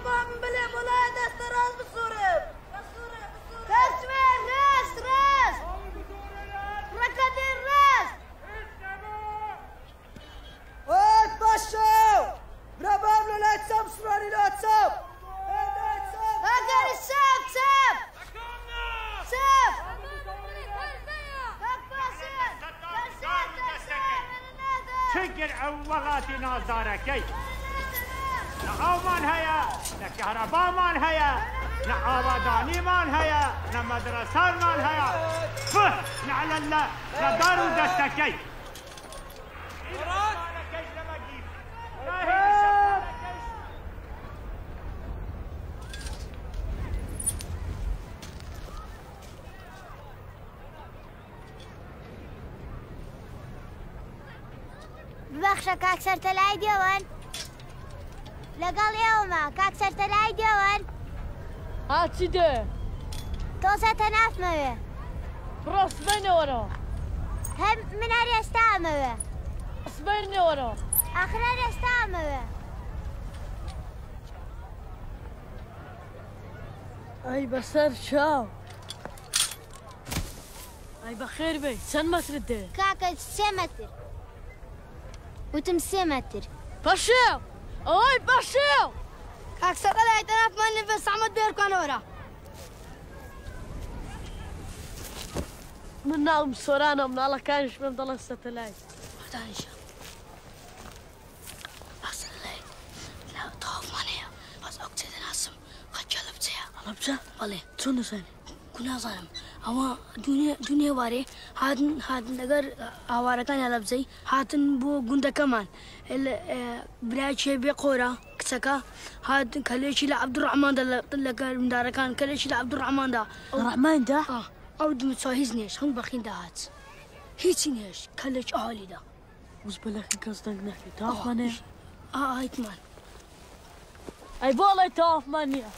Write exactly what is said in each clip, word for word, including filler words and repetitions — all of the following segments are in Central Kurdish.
ما من بلي مولاي دست راس بصورب تسوير راس راس ركضين راس وات باشا برابام لا تصاب صراني لا تصاب هاجر الساب ساب ساب شكر أولاتي نازاركي نعاو مان هيا نكهرباء مان هيا نعاوداني مان هيا نمدرسة مان هيا فه نعلى الله ندارو دستكي ببخشە کاک سەرتەلای دێوەن لەگەڵ ئێوەمە کاک سەرتەلای دێوەن هاچی دێ تۆزەتە نافمەوێ بڕۆ سبەینەوەرە هەم من هەر ئێستا ئەمەوێ سبەینەوەرە ئاخر هەر ئێستا ئەمەوێ ئەی بەسەر چاو ئەی بەخێر بێ چەند مەترت دێ کاکە سێ مەتر وتم سێ مەتر بەشێو ئەوەی بەشێو کاک سەرتەلای تەنافمان لێ سەحمەد بێرکانەوەرە من ناوم سۆرانە مناڵەکانیش پێم دەڵێن سەتەلای هەتانیشە ئاسەلای لە تەواومان هەیە باز ئەو کچێ دەناسم خەجە لە بچەیە ئەڵە بچە بەڵێ چۆن نەزانی کو نازانم ئەوە دوێ وارێ هاتن هاتن لەگەر ئاوارەکانیان لە بجەی هاتن بۆ گوندەکەمان برایکێ بێ قۆرە کچەکە هاتن کەلێکی لە عەبدوڕەحماندا لەگەر مندارەکان کەلێکی لە عەبدوڕەحماندا ڕەحماندا ئەو دمچوە هیچ نێش هەموو بەخیندا هات هیچی نێش کەلێک ئاهالیدا وز بەلەخی کەس دەنگ نەکەی تاوافمان هەیە ئاهایتمان ئەی بۆڵێ تاوافمان نییە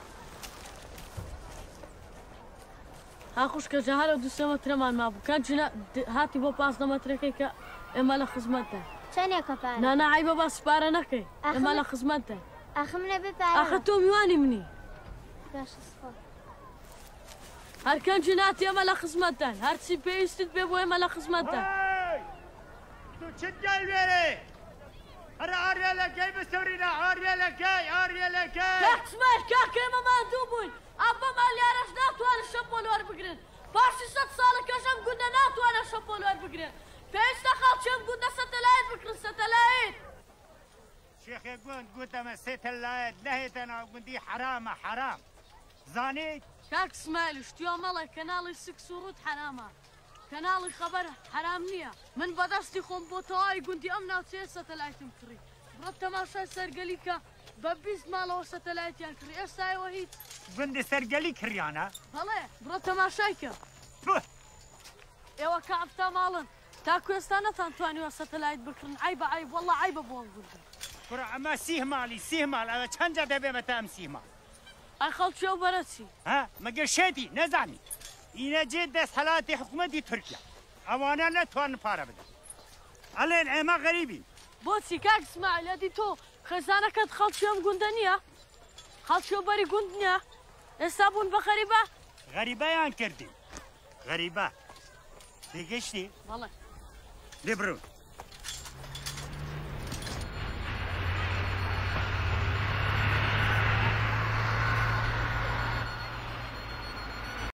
ها خوشکە جەهارە دوو سێ مەترەمان مابوو کەنچ هاتی بۆ پانزدە مەترەکەی کە ئێمە لە خزمەتە چەندێکە پارە نانا عیبە بە سپارە نەکەی ئێمە لە خزمەتە ئاخە منە بێ پارە ئاخە تۆ میوانی منی باشە سپۆ هەر کەنچ ناتی ئێمە لە خزمەتەن هەرچی پێویستت بێ بۆ ئێمە لە خزمەتە تو چت گەل وێرێ هەرە ئاریە لەکەی بسەورینە ئاریە لەکەی ئاریە لەکەی کاکسمای کاکە ئێمە ماندوو بووین ئەبە مالیارەش ناتوانن شەپۆل وەربگرن پاشی سەد ساڵەکەش ئەم گوندە ناتوانن شەپۆل وەربگرن پێویستە خەڵکی ئەم گوندە سەتەلایت بکڕن سەتەلایت شێخێ گوند گوتەمە سێتەلایت نەهێتە ناو گوندی حرامە حرام زانیت کاک سمایل شتیوە مەڵێ کەناڵی سکس و ڕوت حرامە کەناڵی خەبەر حرام نییە من بەدەستی خۆم بۆ تەواوی گوندی ئەم ناوچەیە سەتەلایتم کڕی بڕۆ تەماشای سەرگەلی کە بە بیست ماڵەوە سەتەلایتیان کڕی ئێستا ئێوە هیچ گوندی سەرگەلی کڕیانە بەڵێ بڕۆ تەماشای کە ئێوە کە ئەفتا ماڵن تاکو ئێستا نەتانتوانیوە سەتەلایت بکڕن عیبە عیب وەڵڵا عیبە بۆ ئەم گوندە کوڕە ئەمە سیه ماڵی سیه ماڵ ئەوە چەند جا دەبێ بەتە ئەم سیه ماڵ ئەی خەڵکی ئەو بەرە چی ها مەگەر شێتی نەزانی ئینە جێ دەست هەلاتی حکوومەتی تورکیا ئەوانە نەتوانن پارە بدەن ئەڵێن ئێمە غەریبین بۆچی کاک اسماعیل ئەدی تۆ خێزانەکەت خەڵکی ئەم گوندە نییە خەڵکی ئەو بەری گوند نییە ئێستا بوون بە غەریبە غەریبەیان کردی غەریبە تێگەشتی بەڵێ لێ بڕۆ